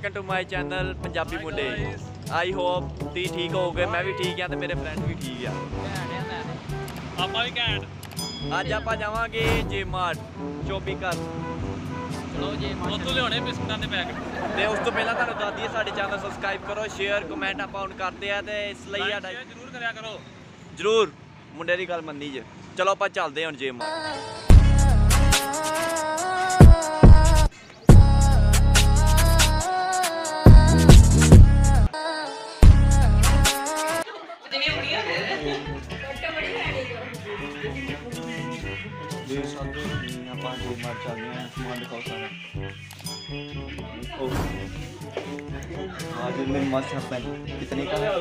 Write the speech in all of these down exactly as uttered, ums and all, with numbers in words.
Welcome to my channel Punjabi ਮੁੰਡੇ। I hop ਤੁਸੀਂ ਠੀਕ ਹੋਵੋਗੇ, ਮੈਂ ਵੀ ਠੀਕ ਆ ਤੇ ਮੇਰੇ ਫਰੈਂਡ ਵੀ ਠੀਕ ਆ। ਆਪਾਂ ਵੀ ਘੈਂਟ। ਅੱਜ ਆਪਾਂ ਜਾਵਾਂਗੇ ਜੇ ਮਾਰਟ ਸ਼ੋਪਿੰਗ ਕਰ। ਚਲੋ ਜੇ ਉੱਥੋਂ ਲਿਆਉਣੇ ਬਿਸਕੁਟਾਂ ਦੇ ਪੈਕਟ। ਤੇ ਉਸ ਤੋਂ ਪਹਿਲਾਂ ਤੁਹਾਨੂੰ ਦੱਸ ਦਈਏ ਸਾਡੇ ਚੈਨਲ ਸਬਸਕ੍ਰਾਈਬ ਕਰੋ, ਸ਼ੇਅਰ ਕਮੈਂਟ ਆਪਾਂ ਹੁਣ ਕਰਦੇ ਆ ਤੇ ਇਸ ਲਈ ਸਾਡਾ ਜ਼ਰੂਰ ਕਰਿਆ ਕਰੋ। ਜ਼ਰੂਰ ਮੁੰਡੇ ਦੀ ਗੱਲ ਮੰਨੀ ਜੇ। ਚਲੋ ਆਪਾਂ ਚੱਲਦੇ ਹੁਣ ਜੇ ਮਾਰਟ। जी सब ਆਪਾਂ ਜੇ ਮਾਰ ਚੱਲਦੇ ਆ ਸਮਾਨ ਦਿਖਾਓ ਸਾਰਾ। आज मेरी मस्त पेन कितने का है?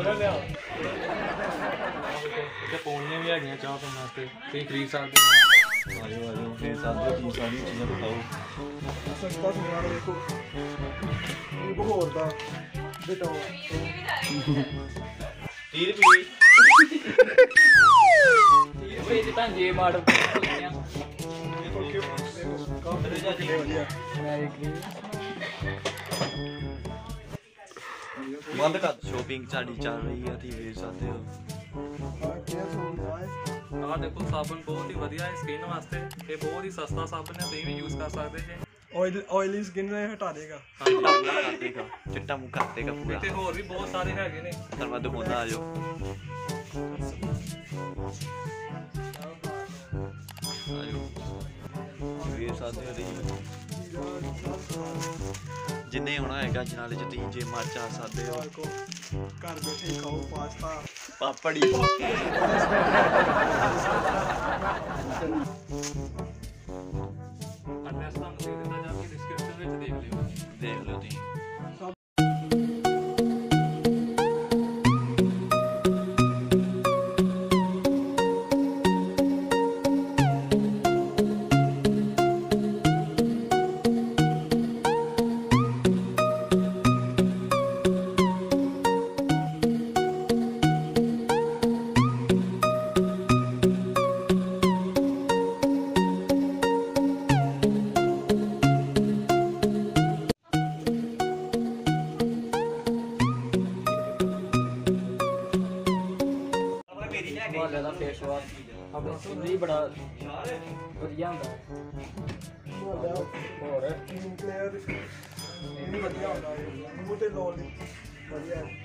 ਤੇ ਪੌਣੀਆਂ ਵੀ ਹੈਗੀਆਂ ਚਾਹ ਪੀਣ ਵਾਸਤੇ, ਤੁਸੀਂ ਖਰੀਦ ਸਕਦੇ ਹੋ। आजो आजो मेरे साथ भी सारी चीज़ें दिखाओ। सस्ता समान देखो ये होर दा बेटा तीस रुपये तीस रुपये ਦੀ ਤਾਂ ਜੇ ਮਾਰ बंद कर। शॉपिंग साड़ी चल रही है, थी ਵੇਖ ਸਕਦੇ ਹੋ। ਆਹ ਦੇਖੋ ਸਾਬਣ ਬਹੁਤ ਹੀ ਵਧੀਆ ਹੈ ਸਕਿਨ ਵਾਸਤੇ, ਇਹ ਬਹੁਤ ਹੀ ਸਸਤਾ ਸਾਬਣ ਹੈ, ਤੁਸੀਂ ਵੀ ਯੂਜ਼ ਕਰ ਸਕਦੇ ਜੇ। ऑयल ऑयली स्किन ने हटा देगा। चिट्टा मुंह कर देगा, चिट्टा मुंह कर देगा पूरा। ਤੇ ਹੋਰ ਵੀ ਬਹੁਤ ਸਾਰੇ ਹੈਗੇ ਨੇ। ਧੰਨਵਾਦ ਦਿਖਾਉਂਦਾ ਆਜੋ। ਆਜੋ ਵੇਖ ਸਕਦੇ ਹੋ ਜੀ ਜਿੰਨੇ ਹੋਣਾ ਹੈਗਾ ਜਨਾਲੇ ਚ ਤੁਸੀਂ ਜੇ ਮਾਰ ਚਾ ਸਕਦੇ ਹੋ। घर बैठे खाओ पास्ता पापड़ी ਐਡਰੈਸ ਤੁਹਾਨੂੰ ਦੇ ਦਿੱਤਾ ਜਾ ਕੇ ਡਿਸਕ੍ਰਿਪਸ਼ਨ ਵਿੱਚ ਦੇਖ ਲਿਓ। देख लो तुम। ਮੋਹਾਲੇ ਦਾ ਫੇਸ ਵਾਸ਼ ਆਪਣੀ ਸਕਿਨ ਲਈ ਬੜਾ ਵਧੀਆ ਹੁੰਦਾ ਹੈ। ਹੋਰ क्रीम क्लियर ये भी बढ़िया होता है मुंह ते लाउन बढ़िया है।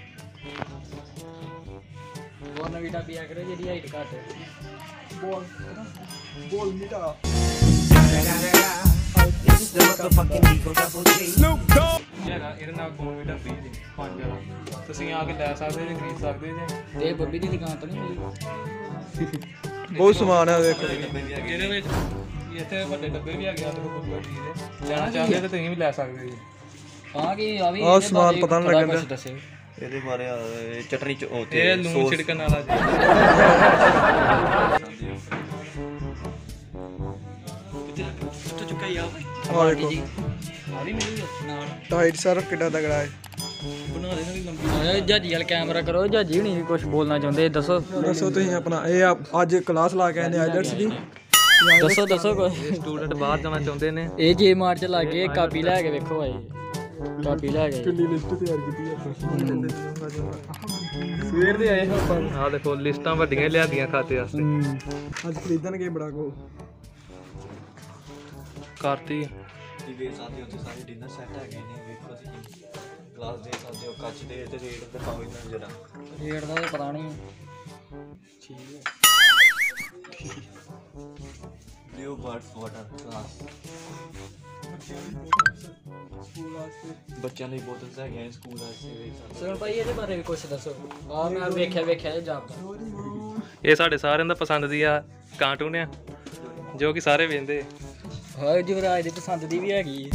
ਉਹ ਨਵੀਂ ਟਾਪੀ ਆ ਕਰੇ ਜਿਹੜੀ ਹਾਈਟ ਘੱਟ ਹੈ। बोल बोल मीठा ਹੈਗਾ ਇਹਦੇ ਨਾਲ ਬੋਨਵੀਟਾ ਫ੍ਰੀ ਜੀ ਪੰਜ ਵਾਲਾ, ਤੁਸੀਂ ਆ ਕੇ ਲੈ ਸਕਦੇ ਜੇ, ਖਰੀਦ ਸਕਦੇ ਜੇ। ਇਹ ਬੱਬੀ ਦੀ ਦੁਕਾਨ ਤੋਂ ਨਹੀਂ ਮਿਲੀ। बहुत सामान है देखो। ਇਹਦੇ ਵਿੱਚ ਇੱਥੇ ਵੱਡੇ ਡੱਬੇ ਵੀ ਹੈਗੇ ਆ, ਦੇਖੋ ਬੱਬੀ ਦੇ ਲੈਣਾ ਚਾਹੁੰਦੇ ਤੇ ਤੁਸੀਂ ਵੀ ਲੈ ਸਕਦੇ ਜੀ। ਹਾਂ ਕਿ ਆ ਵੀ ਆਹ ਸਮਾਨ ਪਤਾ ਨਹੀਂ ਲੱਗਦਾ। ਦੱਸਿਓ ਇਹਦੇ ਬਾਰੇ ਇਹ ਚਟਨੀ ਚ ਉਹ ਤੇ ਇਹ ਲੂਣ ਛਿੜਕਣ ਵਾਲਾ ਜੀ। ਕਿੱਥੇ ਚੁੱਕਾ ਹੀ ਆ और देखो ਆ ਵੀ ਮਿਲੀ ਨਾਲ टाइट सर्फ कितना तगड़ा है। ਬਣਾ ਦੇਣਾ ਵੀ ਲੰਬੀ। ਜਹਾਜੀ ਵਾਲ ਕੈਮਰਾ ਕਰੋ, ਜਹਾਜੀ ਹੁਣੀ ਵੀ ਕੁਝ ਬੋਲਣਾ ਚਾਹੁੰਦੇ, ਦੱਸੋ ਦੱਸੋ ਤੁਸੀਂ ਆਪਣਾ ਇਹ ਆ- ਅੱਜ ਕਲਾਸ ਲਾ ਕੇ ਆਏ ਨੇ ਆਈਲੈਟਸ ਦੀ। ਦੱਸੋ ਦੱਸੋ ਕੋਈ ਸਟੂਡੈਂਟ ਬਾਹਰ ਜਾਣਾ ਚਾਹੁੰਦੇ ਨੇ, ਇਹ ਜੇ ਮਾਰ ਚ ਲੱਗ ਗਏ ਕਾਪੀ ਲੈ ਕੇ ਵੇਖੋ ਆਏ ਕਾਪੀ ਲੈ ਕੇ ਕਿੰਨੀ ਲਿਸਟ ਤਿਆਰ ਕੀਤੀ ਹੈ ਆਪਾਂ ਸਵੇਰ ਦੇ ਆਏ ਆਪਾਂ। ਆਹ ਦੇਖੋ ਲਿਸਟਾਂ ਵੱਡੀਆਂ ਲਿਆਦੀਆਂ ਖਾਤੇ ਵਾਸਤੇ ਅੱਜ ਖਰੀਦਣਗੇ ਬੜਾ ਕੋ ਕਰਤੀ। ਤੁਸੀਂ ਵੇਖ ਸਕਦੇ ਹੋ ਤੇ ਸਾਰੇ ਡਿਨਰ ਸੈੱਟ ਹੈਗੇ ਨੇ। ਵੇਖੋ ਤੁਸੀਂ ਗਲਾਸ ਦੇ ਸਕਦੇ ਹੋ, ਕੱਚ ਦੇ ਤੇ ਰੇਟ ਦਿਖਾਓ ਇਹਨਾਂ ਨੂੰ ਜਰਾ। ਰੇਟ ਦਾ ਤਾਂ ਪਤਾ ਨਹੀਂ। ਠੀਕ ਹੈ blue birds water glass school ਵਾਸਤੇ ਬੱਚਿਆਂ ਲਈ ਬੋਤਲਸ ਹੈਗੀਆਂ ਸਕੂਲ ਵਾਸਤੇ। ਵੇਖ ਸਕਦੇ ਸੁਣ ਭਾਈ ਇਹਦੇ ਬਾਰੇ ਵੀ ਕੁਝ ਦੱਸੋ। ਆ ਮੈਂ ਵੇਖਿਆ ਵੇਖਿਆ ਇਹ ਜਾਪਦਾ। ਇਹ ਸਾਡੇ ਸਾਰਿਆਂ ਦਾ ਪਸੰਦ ਦੀ ਆ ਕਾਰਟੂਨ ਆ ਜੋ ਕਿ ਸਾਰੇ ਵੇਖਦੇ। ਹਾਂ ਯੁਵਰਾਜ ਦੀ ਪਸੰਦ ਦੀ ਵੀ ਹੈਗੀ।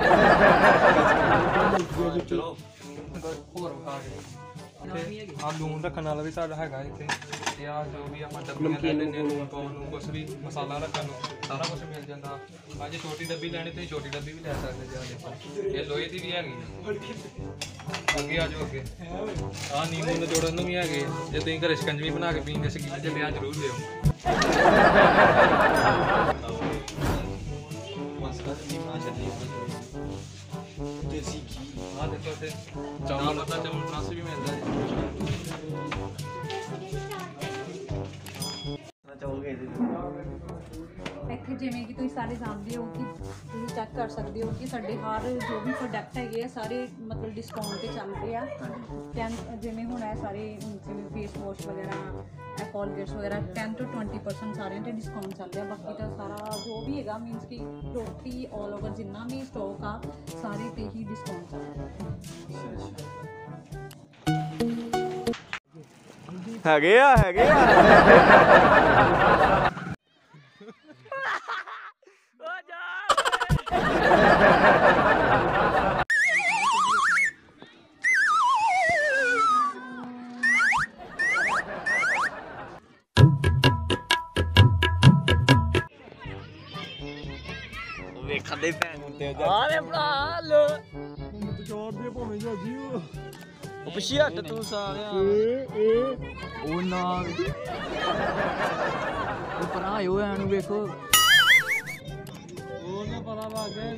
ਚਲੋ ਹੋਰ ਵਿਖਾ ਕੇ ਆ ਲੂਣ ਰੱਖਣ ਵਾਲਾ ਵੀ ਸਾਡਾ ਹੈਗਾ ਇੱਥੇ। ਤੇ ਆ ਜੋ ਵੀ ਆਪਾਂ ਡੱਬੀਆਂ ਲੈ ਲੈਂਦੇ ਲੂਣ ਪਾਉਣ ਨੂੰ, ਕੁਛ ਵੀ ਮਸਾਲਾ ਰੱਖਣ ਨੂੰ, ਸਾਰਾ ਕੁਝ ਮਿਲ ਜਾਂਦਾ। ਅੱਜ ਛੋਟੀ ਡੱਬੀ ਲੈਣੀ ਤੇ ਛੋਟੀ ਡੱਬੀ ਵੀ ਲੈ ਸਕਦੇ ਜੀ। ਆ ਦੇਖੋ ਇਹ ਲੋਹੇ ਦੀ ਵੀ ਹੈਗੀ। ਅੱਗੇ ਆ ਜਾਓ ਅੱਗੇ। ਆ ਨੀਂਬੂ ਨਿਚੋੜਨ ਨੂੰ ਵੀ ਹੈਗੇ, ਜੇ ਤੁਸੀਂ ਘਰੇ ਸ਼ਿਕੰਜਵੀ ਬਣਾ ਕੇ ਪੀਂਦੇ ਸ਼ਕੀਨ ਜੇ ਲਿਆ ਜ਼ਰੂਰ ਲਿਓ। ਦੇਸੀ ਘੀ ਆ ਦੇਖੋ ਇੱਥੇ ਚਾਵਲ ਦਾ ਚਾਵਲ ਰਸ ਵੀ ਮਿਲਦਾ ਜੀ ਨਾ ਚਾਹੋਗੇ ਇਹਦੇ ਇੱਥੇ ਜਿਵੇਂ ਕਿ ਤੁਸੀਂ ਸਾਰੇ ਜਾਣਦੇ ਹੋ ਕਿ ਤੁਸੀਂ ਚੈੱਕ ਕਰ ਸਕਦੇ ਹੋ ਕਿ ਸਾਡੇ ਹਰ ਜੋ ਵੀ ਪ੍ਰੋਡਕਟ ਹੈਗੇ ਆ ਸਾਰੇ ਮਤਲਬ ਡਿਸਕਾਊਂਟ ਤੇ ਚੱਲ ਰਹੇ ਆ ਟੈਨ ਜਿਵੇਂ ਹੁਣ ਇਹ ਸਾਰੇ ਜਿਵੇਂ ਫੇਸ ਵਾਸ਼ ਵਗੈਰਾ ਇਹ ਕੋਲਗੇਟਸ ਵਗੈਰਾ ਟੈਨ ਤੋਂ ਟਵੈਂਟੀ ਪਰਸੈਂਟ ਸਾਰਿਆਂ 'ਤੇ ਡਿਸਕਾਊਂਟ ਚੱਲ ਰਿਹਾ ਬਾਕੀ ਤਾਂ ਸਾਰਾ ਜੋ ਵੀ ਹੈਗਾ ਮੀਨਸ ਕਿ ਟੋਟਲੀ ਆਲ ਓਵਰ ਜਿੰਨਾ ਵੀ ਸਟਾਕ ਆ ਸਾਰੇ 'ਤੇ ਹੀ ਡਿਸਕਾਊਂਟ ਚੱਲ ਰਿਹਾ ਹੈਗੇ ਆ ਹੈਗੇ ਆ ਵੇਖਣ ਦੇ ਭੈਣ ਹੁੰਦੇ ਆਲੇ ਭਰਾ ਲੋ ਚਾਰ ਦੇ ਭਾਵੇਂ ਜਾਜੀ ਉਹ ਪਿੱਛੇ ਹਟ ਤੂੰ ਸਾਲਿਆ ਉਹ ਨਾ ਉਹ ਪਰਾਂ ਆਇਓ ਐਨੂੰ ਵੇਖੋ ਉਹ ਨਾ ਪਤਾ ਲੱਗ ਗਿਆ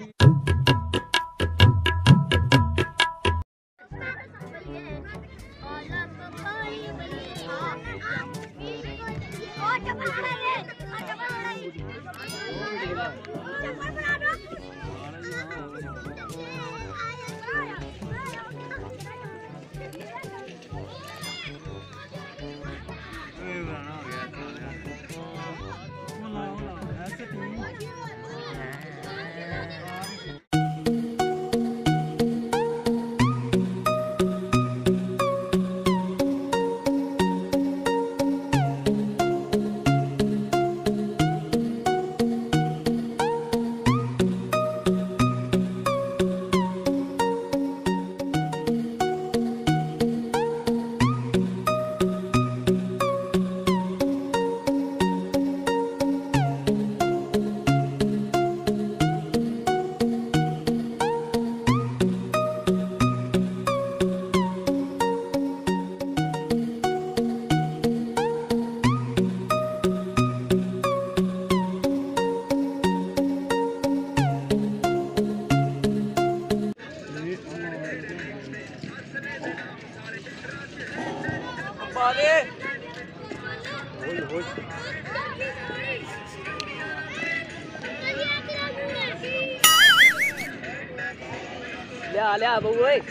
ਲਿਆ ਲਿਆ ਬਊ ਓਏ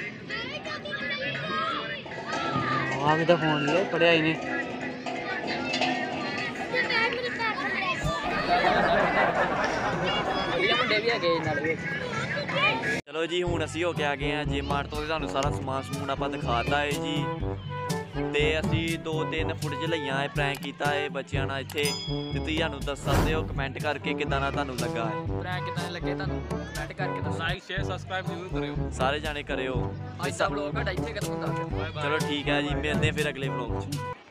ਆ ਕਿਦਾ ਫੋਨ ਲਿਆ ਪੜਿਆ ਇਹਨੇ ਇਹ ਮੁੰਡੇ ਵੀ ਹੈਗੇ ਨਾਲ ਵਿੱਚ ਚਲੋ ਜੀ ਹੁਣ ਅਸੀਂ ਹੋ ਕੇ ਆ ਗਏ ਆ ਜੇ ਮਾਰਟ ਤੋਂ ਤੁਹਾਨੂੰ ਸਾਰਾ ਸਮਾਨ ਸਮੂਨ ਆਪਾਂ ਦਿਖਾਤਾ ਹੈ ਜੀ ਤੇ ਅਸੀਂ ਦੋ ਤਿੰਨ ਫੁਟੇਜ ਲਈਆਂ ਹੈ ਪ੍ਰੈਂਕ ਕੀਤਾ ਹੈ ਬੱਚਿਆਂ ਨਾਲ ਇੱਥੇ ਤੇ ਤੁਸੀਂ ਸਾਨੂੰ ਦੱਸ ਸਕਦੇ ਹੋ ਕਮੈਂਟ ਕਰਕੇ ਕਿਦਾਂ ਦਾ ਤੁਹਾਨੂੰ ਲੱਗਾ ਹੈ ਪ੍ਰੈਂਕ ਕਿਦਾਂ ਲੱਗੇ ਤੁਹਾਨੂੰ ਕਮੈਂਟ ਕਰਕੇ ਦੱਸੋ ਲਾਈਕ ਸ਼ੇਅਰ ਸਬਸਕ੍ਰਾਈਬ ਜ਼ਰੂਰ ਕਰਿਓ ਸਾਰੇ ਜਾਣੇ ਕਰਿਓ ਅੱਜ ਦਾ ਵਲੌਗ ਘਟਾ ਇੱਥੇ ਖਤਮ ਹੁੰਦਾ ਚਲੋ ਠੀਕ ਹੈ ਜੀ ਮਿਲਦੇ ਹਾਂ ਫਿਰ ਅਗਲੇ ਵਲੌਗ 'ਚ